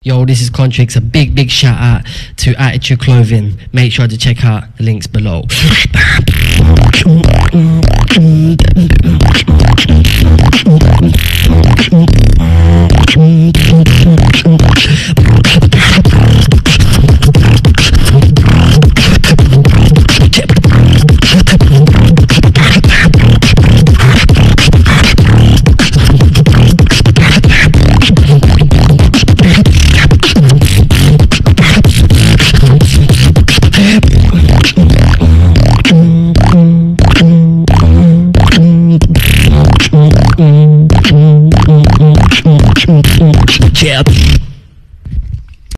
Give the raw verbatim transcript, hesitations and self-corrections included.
Yo, this is Contrix. A big, big shout out to Attitude Clothing. Make sure to check out the links below. Yeah.